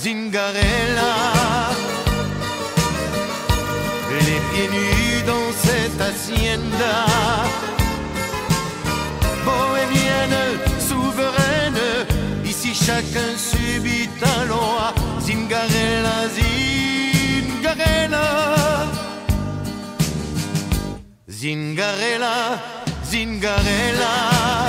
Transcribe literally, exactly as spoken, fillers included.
Zingarella. Les pieds nus dans cette hacienda, bohémienne, souveraine, ici chacun subit un loi. Zingarella, Zingarella. Zingarella, Zingarella.